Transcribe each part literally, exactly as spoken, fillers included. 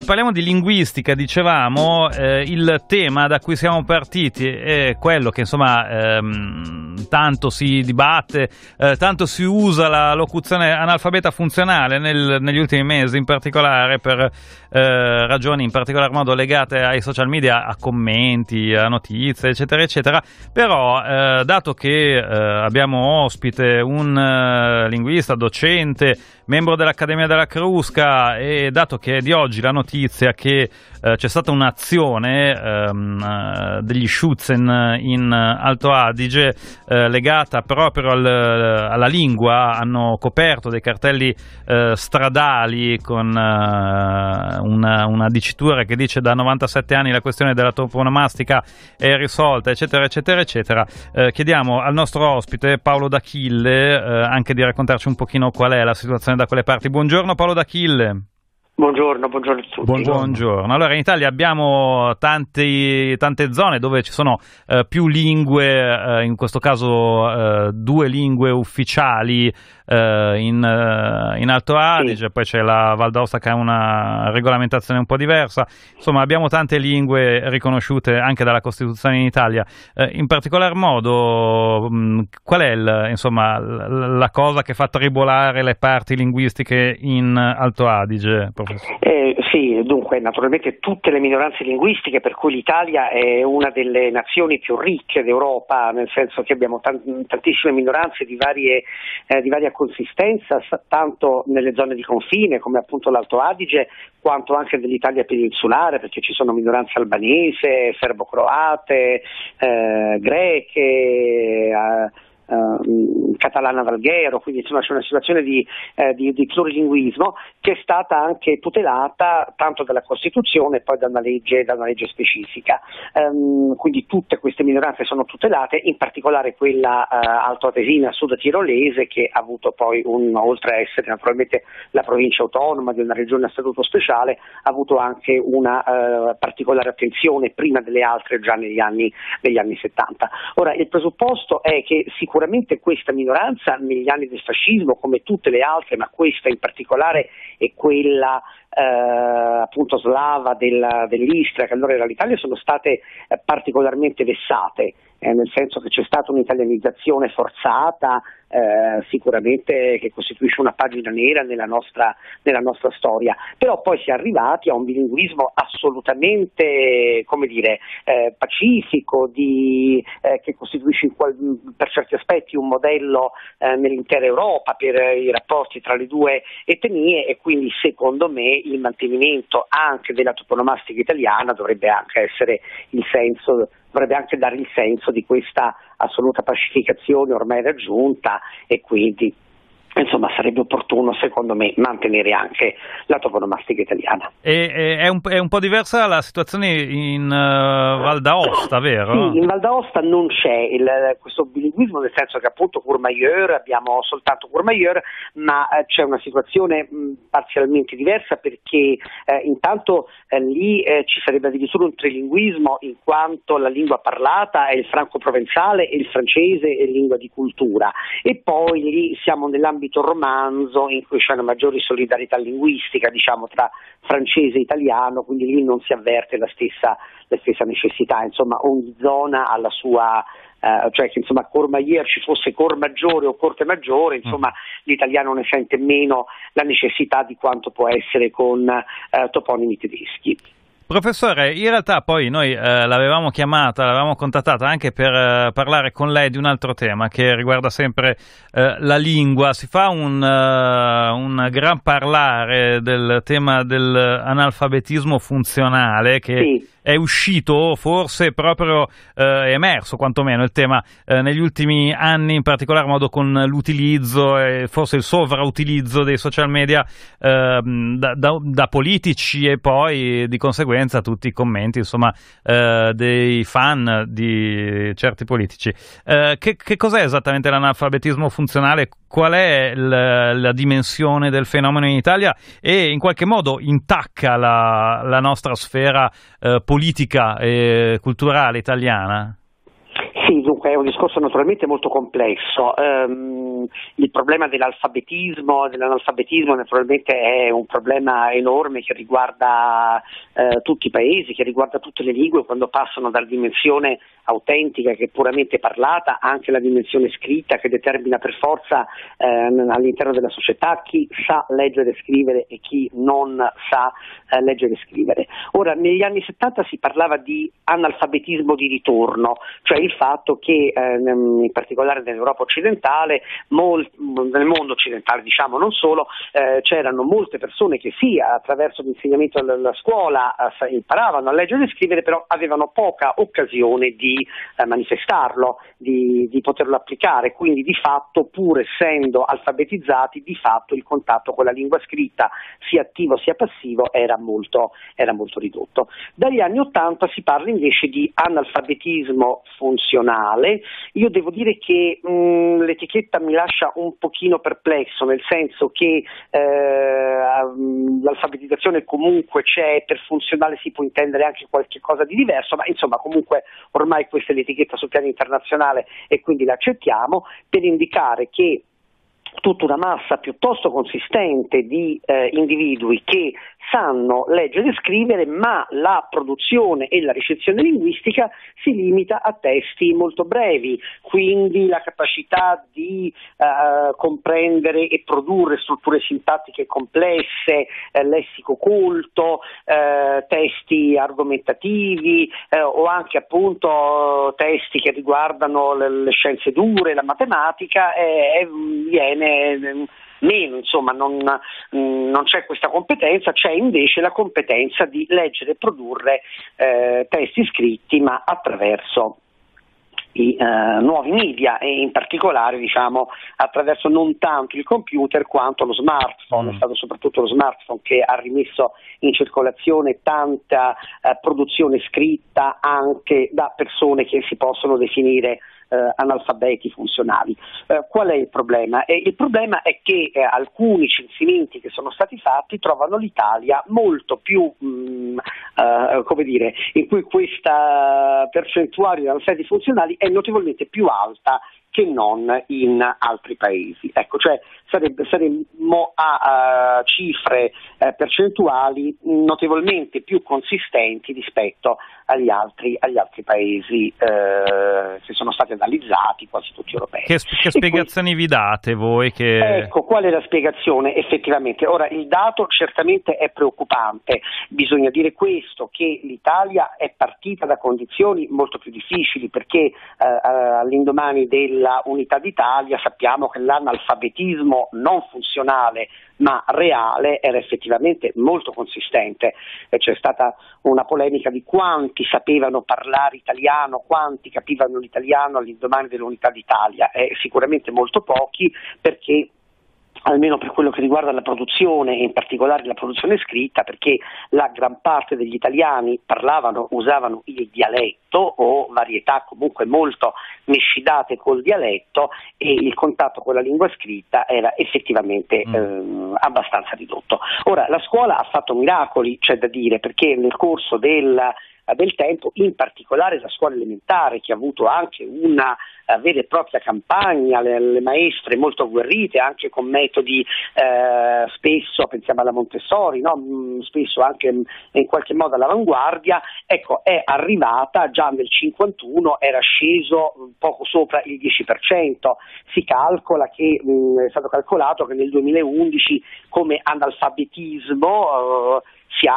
parliamo di linguistica, dicevamo, eh, il tema da cui siamo partiti è quello che insomma ehm, tanto si dibatte, eh, tanto si usa la locuzione analfabeta funzionale nel, negli ultimi mesi, in particolare per eh, ragioni in particolar modo legate ai social media, a commenti, a notizie, eccetera, eccetera. Però, eh, dato che eh, abbiamo ospite un uh, linguista, docente, membro dell'Accademia della Crusca, e dato che è di oggi la notizia che eh, c'è stata un'azione ehm, eh, degli Schutzen in Alto Adige eh, legata proprio al, alla lingua, hanno coperto dei cartelli eh, stradali con eh, una, una dicitura che dice: da novantasette anni la questione della toponomastica è risolta, eccetera, eccetera, eccetera. Eh, chiediamo al nostro ospite Paolo D'Achille eh, anche di raccontarci un pochino qual è la situazione da quelle parti. Buongiorno Paolo D'Achille. Buongiorno, buongiorno a tutti. Buongiorno. Buongiorno. Allora, in Italia abbiamo tanti, tante zone dove ci sono eh, più lingue, eh, in questo caso eh, due lingue ufficiali eh, in, eh, in Alto Adige, sì. Poi c'è la Val d'Aosta che ha una regolamentazione un po' diversa. Insomma, abbiamo tante lingue riconosciute anche dalla Costituzione in Italia. Eh, in particolar modo, mh, qual è il, insomma, la cosa che fa tribolare le parti linguistiche in Alto Adige? Eh, sì, dunque naturalmente tutte le minoranze linguistiche, per cui l'Italia è una delle nazioni più ricche d'Europa, nel senso che abbiamo t- tantissime minoranze di, varie, eh, di varia consistenza, tanto nelle zone di confine come appunto l'Alto Adige, quanto anche nell'Italia peninsulare, perché ci sono minoranze albanese, serbo-croate, eh, greche, eh, Uh, catalana valghero, quindi insomma c'è una situazione di, eh, di, di plurilinguismo che è stata anche tutelata tanto dalla Costituzione e poi da una legge, da una legge specifica. Um, quindi tutte queste minoranze sono tutelate, in particolare quella uh, altoatesina sud-tirolese, che ha avuto poi, un, oltre a essere naturalmente la provincia autonoma di una regione a statuto speciale, ha avuto anche una uh, particolare attenzione prima delle altre già negli anni, negli anni settanta. Ora, il presupposto è che sicuramente Sicuramente questa minoranza negli anni del fascismo, come tutte le altre, ma questa in particolare è quella eh, appunto slava del, dell'Istria, che allora era l'Italia, sono state eh, particolarmente vessate, eh, nel senso che c'è stata un'italianizzazione forzata, eh, sicuramente che costituisce una pagina nera nella nostra, nella nostra storia, però poi si è arrivati a un bilinguismo assolutamente, come dire, eh, pacifico, di, eh, che costituisce in qual, per certi aspetti un modello eh, nell'intera Europa per i rapporti tra le due etnie, e quindi secondo me il mantenimento anche della toponomastica italiana dovrebbe anche essere il senso, dovrebbe anche dare il senso di questa assoluta pacificazione ormai raggiunta, e quindi insomma sarebbe opportuno secondo me mantenere anche la toponomastica italiana. E, e, è, un, è un po' diversa la situazione in uh, Val d'Aosta, vero? Sì, in Val d'Aosta non c'è il, questo bilinguismo, nel senso che appunto Courmayeur, abbiamo soltanto Courmayeur, ma eh, c'è una situazione mh, parzialmente diversa, perché eh, intanto eh, lì eh, ci sarebbe addirittura un trilinguismo, in quanto la lingua parlata è il franco-provenzale e il francese è lingua di cultura, e poi lì siamo nell'ambito romanzo in cui c'è una maggiore solidarietà linguistica, diciamo, tra francese e italiano, quindi lì non si avverte la stessa, la stessa necessità, insomma ogni zona ha la sua, eh, cioè che insomma Courmayeur ci fosse Cor maggiore o Corte maggiore, insomma mm. l'italiano ne sente meno la necessità di quanto può essere con eh, toponimi tedeschi. Professore, in realtà poi noi eh, l'avevamo chiamata, l'avevamo contattata anche per eh, parlare con lei di un altro tema che riguarda sempre eh, la lingua. Si fa un, uh, un gran parlare del tema dell'analfabetismo funzionale che sì. È uscito, forse proprio eh, è emerso quantomeno il tema eh, negli ultimi anni, in particolar modo con l'utilizzo e forse il sovrautilizzo dei social media eh, da, da, da politici, e poi di conseguenza tutti i commenti insomma eh, dei fan di certi politici. Eh, che, che cos'è esattamente l'analfabetismo funzionale? Qual è la, la dimensione del fenomeno in Italia, e in qualche modo intacca la, la nostra sfera eh, politica e culturale italiana? Sì, dunque è un discorso naturalmente molto complesso. Um, il problema dell'alfabetismo, dell'analfabetismo naturalmente è un problema enorme che riguarda uh, tutti i paesi, che riguarda tutte le lingue quando passano dalla dimensione autentica che è puramente parlata anche la dimensione scritta che determina per forza uh, all'interno della società chi sa leggere e scrivere e chi non sa uh, leggere e scrivere. Ora, negli anni settanta si parlava di analfabetismo di ritorno, cioè il fatto che eh, in particolare nell'Europa occidentale, mol, nel mondo occidentale diciamo non solo, eh, c'erano molte persone che sì, attraverso l'insegnamento della scuola eh, imparavano a leggere e scrivere, però avevano poca occasione di eh, manifestarlo, di, di poterlo applicare, quindi di fatto pur essendo alfabetizzati, di fatto il contatto con la lingua scritta sia attivo sia passivo era molto, era molto ridotto. Dagli anni Ottanta si parla invece di analfabetismo funzionale. Io devo dire che mh, l'etichetta mi lascia un pochino perplesso, nel senso che eh, l'alfabetizzazione comunque c'è, per funzionale si può intendere anche qualche cosa di diverso, ma insomma comunque ormai questa è l'etichetta sul piano internazionale e quindi la accettiamo per indicare che tutta una massa piuttosto consistente di eh, individui che sanno leggere e scrivere, ma la produzione e la ricezione linguistica si limita a testi molto brevi, quindi la capacità di eh, comprendere e produrre strutture sintattiche complesse, eh, lessico colto, eh, testi argomentativi eh, o anche appunto testi che riguardano le, le scienze dure, la matematica, eh, viene meno, insomma non, non c'è questa competenza, c'è invece la competenza di leggere e produrre eh, testi scritti ma attraverso i eh, nuovi media e in particolare diciamo attraverso non tanto il computer quanto lo smartphone. Mm. È stato soprattutto lo smartphone che ha rimesso in circolazione tanta eh, produzione scritta anche da persone che si possono definire Eh, analfabeti funzionali. Eh, qual è il problema? Eh, il problema è che eh, alcuni censimenti che sono stati fatti trovano l'Italia molto più, mh, eh, come dire, in cui questa percentuale di analfabeti funzionali è notevolmente più alta che non in altri paesi. Ecco, cioè sarebbe, saremmo a, a cifre eh, percentuali notevolmente più consistenti rispetto agli altri, agli altri paesi eh, che sono stati analizzati, quasi tutti europei. Che, che spiegazioni qui, vi date voi? Che... Ecco, qual è la spiegazione effettivamente? Ora, il dato certamente è preoccupante, bisogna dire questo, che l'Italia è partita da condizioni molto più difficili perché eh, all'indomani della unità d'Italia sappiamo che l'analfabetismo non funzionale ma reale era effettivamente molto consistente e c'è stata una polemica di quanti sapevano parlare italiano, quanti capivano l'italiano all'indomani dell'unità d'Italia, eh, sicuramente molto pochi, perché almeno per quello che riguarda la produzione e in particolare la produzione scritta, perché la gran parte degli italiani parlavano, usavano il dialetto o varietà comunque molto mescidate col dialetto e il contatto con la lingua scritta era effettivamente mm. eh, abbastanza ridotto. Ora, la scuola ha fatto miracoli, c'è da dire, perché nel corso del del tempo, in particolare la scuola elementare che ha avuto anche una uh, vera e propria campagna, le, le maestre molto agguerrite anche con metodi uh, spesso, pensiamo alla Montessori, no? mm, spesso anche mm, in qualche modo all'avanguardia, ecco, è arrivata già nel cinquantuno, era sceso poco sopra il dieci per cento, si calcola che mh, è stato calcolato che nel duemilaundici come analfabetismo uh,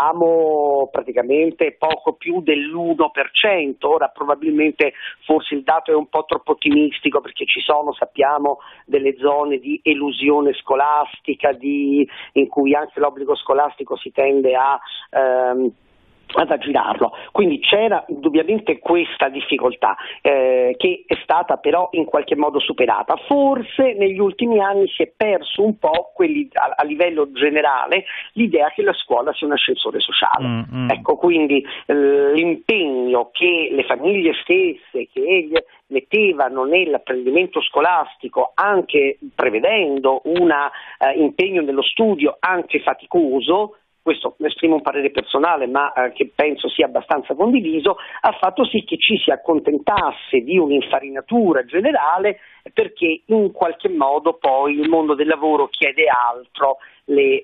siamo praticamente poco più dell'uno per cento, ora probabilmente forse il dato è un po' troppo ottimistico perché ci sono, sappiamo, delle zone di elusione scolastica di, in cui anche l'obbligo scolastico si tende a ehm, ad aggirarlo, quindi c'era indubbiamente questa difficoltà eh, che è stata però in qualche modo superata. Forse negli ultimi anni si è perso un po' quelli, a, a livello generale l'idea che la scuola sia un ascensore sociale. Mm-hmm. Ecco, quindi eh, l'impegno che le famiglie stesse che mettevano nell'apprendimento scolastico, anche prevedendo un uh, impegno nello studio anche faticoso, questo esprimo un parere personale ma eh, che penso sia abbastanza condiviso, ha fatto sì che ci si accontentasse di un'infarinatura generale, perché in qualche modo poi il mondo del lavoro chiede altro, le,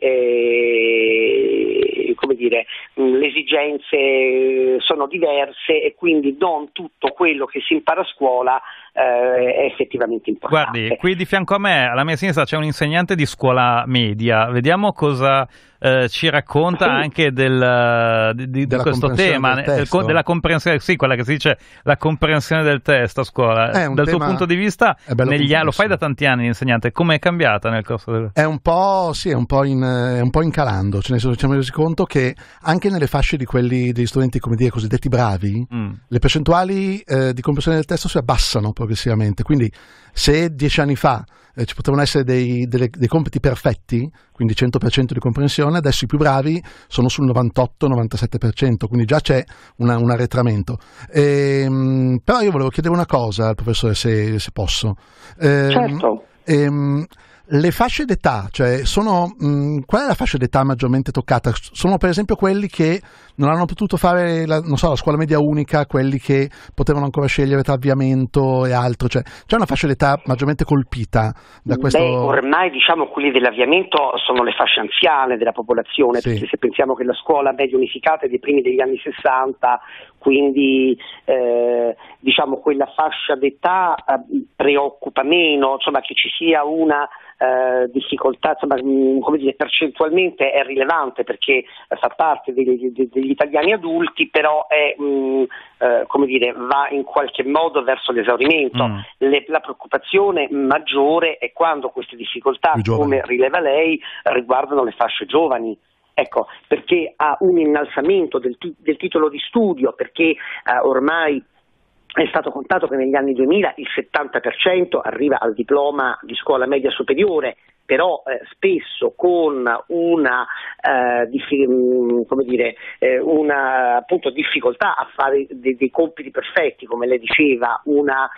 eh, come dire, le esigenze sono diverse e quindi non tutto quello che si impara a scuola eh, è effettivamente importante. Guardi, qui di fianco a me, alla mia sinistra, c'è un insegnante di scuola media, vediamo cosa eh, ci racconta sì. anche del, di, di questo tema, del del, della comprensione, sì, quella che si dice la comprensione del testo a scuola. Dal tuo punto di vista, negli anni, lo fai da tanti anni l'insegnante, come è cambiata nel corso del... È un po', sì, è un po' in, è un po' incalando, cioè nel senso, ci siamo resi conto che anche nelle fasce di quelli degli studenti, come dire, cosiddetti bravi, mm. le percentuali eh, di comprensione del testo si abbassano progressivamente, quindi se dieci anni fa eh, ci potevano essere dei, delle, dei compiti perfetti, quindi cento per cento di comprensione, adesso i più bravi sono sul novantotto novantasette per cento, quindi già c'è una, un arretramento. Ehm, però io volevo chiedere una cosa al professore, se, se posso. Ehm, certo. Ehm, le fasce d'età, cioè sono mh, qual è la fascia d'età maggiormente toccata? Sono per esempio quelli che non hanno potuto fare la, non so, la scuola media unica, quelli che potevano ancora scegliere tra avviamento e altro, cioè c'è una fascia d'età maggiormente colpita da questo? Beh, ormai diciamo quelli dell'avviamento sono le fasce anziane della popolazione, sì. Perché se pensiamo che la scuola media unificata è dei primi degli anni sessanta, quindi eh, diciamo quella fascia d'età eh, preoccupa meno, insomma che ci sia una Uh, difficoltà, insomma, mh, come dire, percentualmente è rilevante perché uh, fa parte degli, de, degli italiani adulti, però è mh, uh, come dire, va in qualche modo verso l'esaurimento. Mm. Le, la preoccupazione maggiore è quando queste difficoltà, come rileva lei, riguardano le fasce giovani. Ecco, perché ha un innalzamento del, del titolo di studio, perché uh, ormai è stato contato che negli anni duemila il settanta per cento arriva al diploma di scuola media superiore, però eh, spesso con una, eh, diffi- come dire, eh, una appunto, difficoltà a fare de- dei compiti perfetti, come lei diceva, una,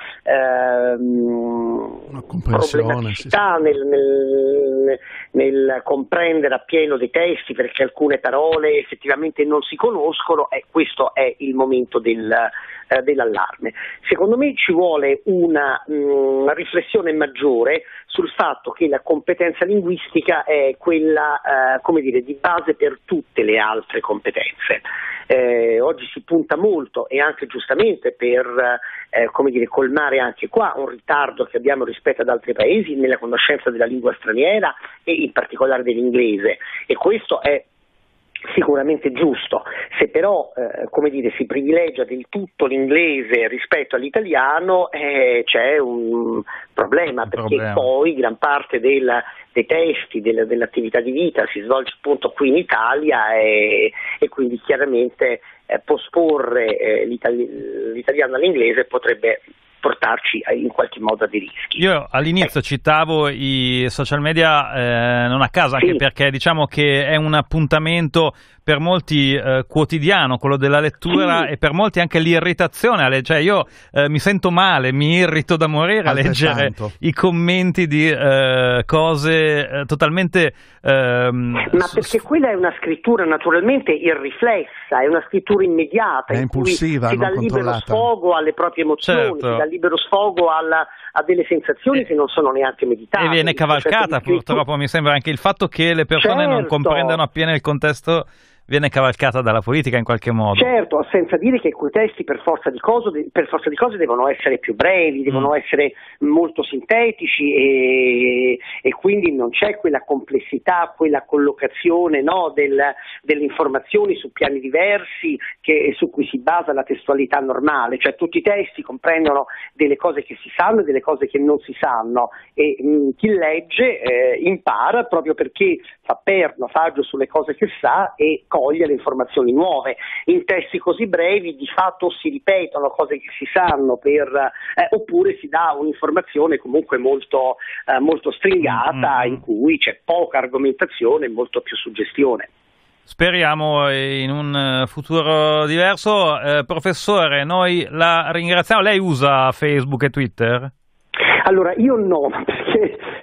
ehm, una problematicità sì, sì. Nel, nel, nel comprendere appieno dei testi, perché alcune parole effettivamente non si conoscono, e questo è il momento del, eh, dell'allarme. Secondo me ci vuole una, mh, una riflessione maggiore sul fatto che la competenza linguistica è quella, eh, come dire, di base per tutte le altre competenze. Eh, oggi si punta molto, e anche giustamente per eh, come dire, colmare anche qua un ritardo che abbiamo rispetto ad altri paesi nella conoscenza della lingua straniera e in particolare dell'inglese, e questo è sicuramente giusto. Se però eh, come dire, si privilegia del tutto l'inglese rispetto all'italiano, eh, c'è un problema, un perché problema. Poi gran parte del, dei testi della, dell'attività di vita si svolge appunto qui in Italia, e, e quindi chiaramente eh, posporre eh, l'itali- l'italiano all'inglese potrebbe portarci in qualche modo a dei rischi. Io all'inizio eh. citavo i social media eh, non a caso, anche sì. perché diciamo che è un appuntamento per molti eh, quotidiano, quello della lettura, sì. e per molti anche l'irritazione, cioè io eh, mi sento male, mi irrito da morire a leggere tanto. I commenti di eh, cose eh, totalmente ehm, ma perché quella è una scrittura naturalmente irriflessa, è una scrittura immediata, è in impulsiva, cui si dà libero sfogo alle proprie emozioni, certo. si dà libero sfogo alla, a delle sensazioni e, che non sono neanche meditate, e viene cavalcata purtroppo, mi sembra, anche il fatto che le persone certo. non comprendano appieno il contesto viene cavalcata dalla politica in qualche modo. Certo, senza dire che quei testi per forza di cose, per forza di cose devono essere più brevi, devono mm. essere molto sintetici, e, e quindi non c'è quella complessità, quella collocazione, no, del, delle informazioni su piani diversi che, su cui si basa la testualità normale, cioè tutti i testi comprendono delle cose che si sanno e delle cose che non si sanno, e mh, chi legge eh, impara proprio perché fa perno, fa agio sulle cose che sa e coglie le informazioni nuove. In testi così brevi di fatto si ripetono cose che si sanno, per, eh, oppure si dà un'informazione comunque molto, eh, molto stringata, mm-hmm. in cui c'è poca argomentazione e molto più suggestione. Speriamo in un futuro diverso. Eh, professore, noi la ringraziamo. Lei usa Facebook e Twitter? Allora, io no, perché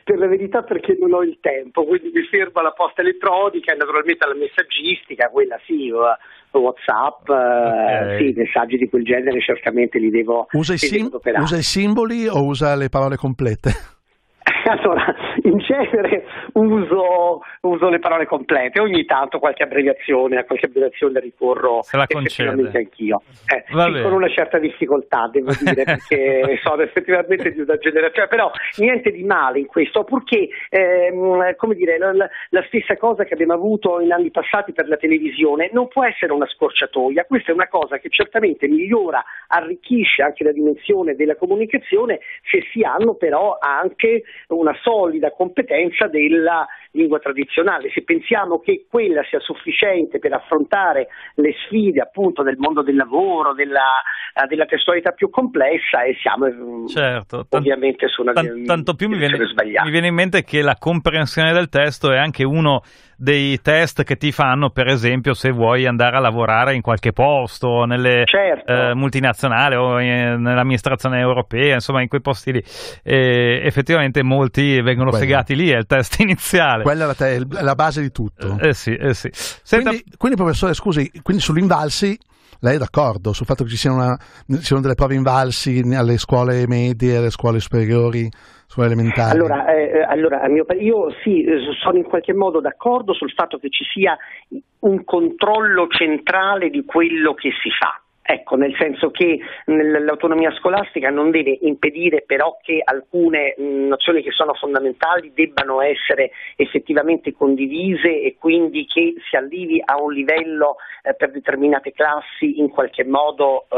per la verità perché non ho il tempo, quindi mi fermo alla posta elettronica e naturalmente alla messaggistica, quella sì, WhatsApp, okay. Sì, messaggi di quel genere certamente li devo, usa i, sim- usa i simboli o usa le parole complete? Allora, in genere uso, uso le parole complete, ogni tanto qualche abbreviazione, a qualche abbreviazione ricorro effettivamente anch'io, eh, sì, con una certa difficoltà devo dire, perché sono effettivamente di una generazione, però niente di male in questo, purché ehm, come dire, la, la stessa cosa che abbiamo avuto in anni passati per la televisione non può essere una scorciatoia, questa è una cosa che certamente migliora, arricchisce anche la dimensione della comunicazione se si hanno però anche una solida competenza della lingua tradizionale. Se pensiamo che quella sia sufficiente per affrontare le sfide appunto del mondo del lavoro, della, della testualità più complessa, e siamo certo, ovviamente su una tant- tanto più mi viene, sbagliata. Mi viene in mente che la comprensione del testo è anche uno dei test che ti fanno, per esempio, se vuoi andare a lavorare in qualche posto, nelle certo. eh, multinazionali o in, nell'amministrazione europea, insomma in quei posti lì. E effettivamente molti vengono Quella. fregati lì, è il test iniziale. Quella è la, te- la base di tutto. Eh sì, eh sì. Senta... Quindi, quindi, professore, scusi, quindi sull'invalsi lei è d'accordo sul fatto che ci siano, una, ci siano delle prove invalsi alle scuole medie, alle scuole superiori, scuole elementari? Allora, eh, allora a mio parere, io sì, sono in qualche modo d'accordo sul fatto che ci sia un controllo centrale di quello che si fa. Ecco, nel senso che l'autonomia scolastica non deve impedire però che alcune mh, nozioni che sono fondamentali debbano essere effettivamente condivise e quindi che si arrivi a un livello eh, per determinate classi in qualche modo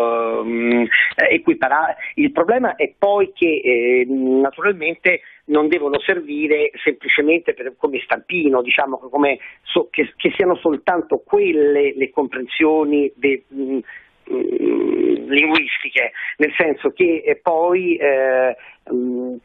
eh, equiparato. Il problema è poi che eh, naturalmente non devono servire semplicemente per, come stampino, diciamo come so, che, che siano soltanto quelle le comprensioni de, mh, mh, linguistiche, nel senso che eh, poi eh, mh,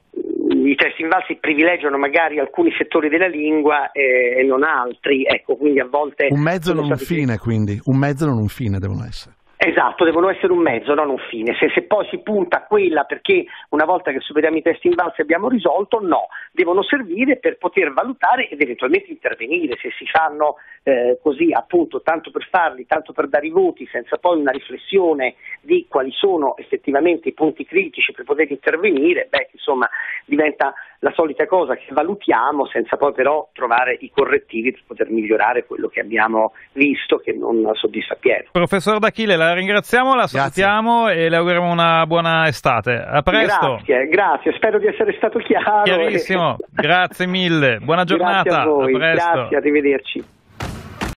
i testi invalsi privilegiano magari alcuni settori della lingua eh, e non altri, ecco, quindi a volte un mezzo non un fine, quindi un mezzo non un fine devono essere. Esatto, devono essere un mezzo, non un fine. Se, se poi si punta a quella perché una volta che superiamo i testi invalsi abbiamo risolto, no, devono servire per poter valutare ed eventualmente intervenire. Se si fanno eh, così appunto tanto per farli, tanto per dare i voti, senza poi una riflessione di quali sono effettivamente i punti critici per poter intervenire, beh, insomma, diventa la solita cosa che valutiamo senza poi però trovare i correttivi per poter migliorare quello che abbiamo visto che non soddisfa pieno. Professor D'Achille, la ringraziamo, la salutiamo grazie. E le auguriamo una buona estate. A presto. Grazie, grazie, spero di essere stato chiaro. Chiarissimo, grazie mille, buona giornata. Grazie a voi, a presto. Grazie, arrivederci.